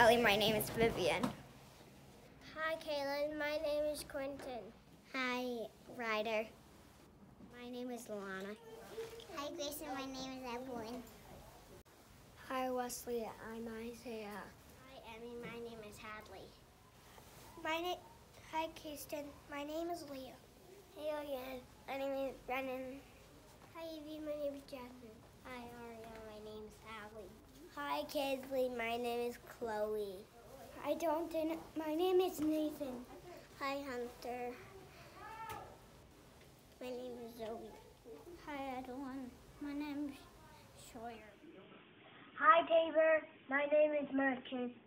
Kelly. My name is Vivian. Hi, Kaylin. My name is Quentin. Hi, Ryder. My name is Lana. Hi, Grayson. My name is Evelyn. Hi, Wesley. I'm Isaiah. Hi, Emmy. My name is Hadley. Hi, Kirsten. My name is Leah. Hey, Oriana. My name is Brennan. Hi, Evie. My name is Jasmine. Hi, Ariana. My name is Allie. Hi, Kidley. My name is Chloe. Hi, Dalton. My name is Nathan. Hi, Hunter. My name is Zoe. Hi, Adeline. My name is Sawyer. Hi, Tabor. My name is Marcus.